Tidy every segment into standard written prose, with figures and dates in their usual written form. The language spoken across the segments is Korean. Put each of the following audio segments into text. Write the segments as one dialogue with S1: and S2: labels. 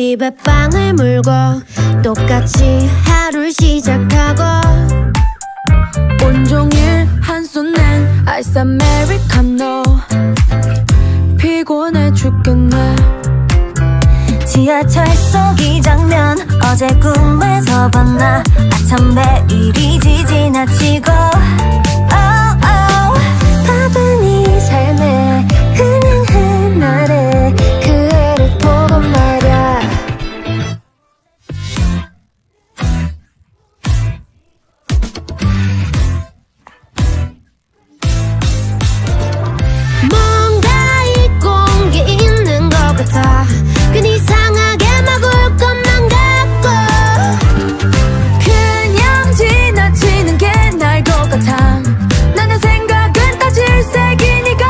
S1: 입에 빵을 물고 똑같이 하루를 시작하고
S2: 온종일 한손엔 아이스 아메리카노 피곤해 죽겠네.
S3: 지하철 속 이 장면 어제 꿈에서 봤나. 아참 매일이지 지나치고
S1: 바쁜 이 삶에 그냥 한날에 그 애를 보고 말야. 뭔가 잊고 온 게 있는 것 같아. 괜히 이상하게 막 울 것만 같고
S2: 그냥 지나치는 게 나을 것 같아. 나는 생각은 다 질색이니까.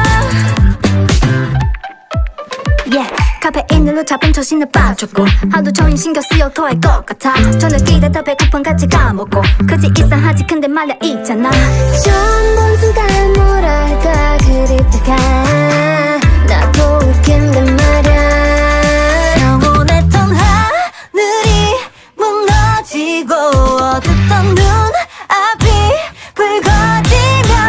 S3: 카페인으로 잡은 초신을 빠졌고 하루 종일 신경 쓰여 더할 것 같아. 저녁이라 더 배고픈 같이 까먹고 그지 이상하지 근데 말야 있잖아.
S1: 처음 본 순간 뭐랄까 그립다가 나도 웃긴데 말야.
S3: 평온했던 하늘이 무너지고 어둡던 눈앞이 붉어지며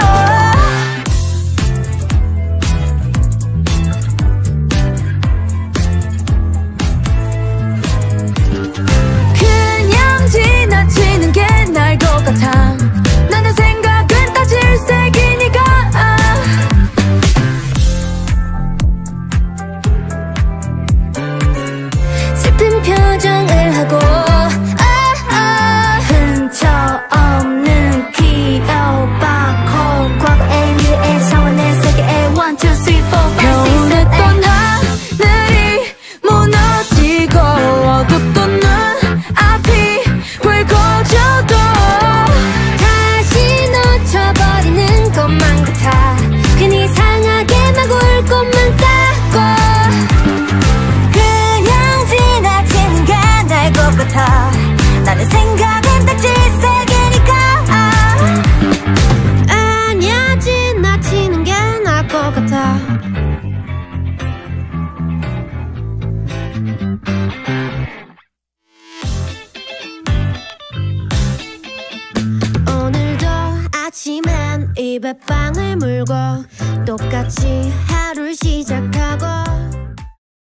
S2: 그냥 지나치는 게 나을 것 같아. 나는 생각은 다 질색이니까.
S1: 슬픈 표정을 하고
S3: 흔적 없는 기억박호 과거의 미래의 상황의 세계의 1, 2, 3, 4, 5, 6, 7,
S2: 평온했던 하늘이 무너지고 어둡던 눈앞이 붉어져도
S1: 다시 놓쳐버리는 것만 같아. 괜히 이상하게 막 울 것만 같고
S3: 그냥 지나치는 게 나을 것 같아. 나는 생각은 다 질색이니까.
S1: 아니야 지나치는 게 나을 것 같아. 오늘도 아침엔 입에 빵을 물고 똑같이 하루를 시작하고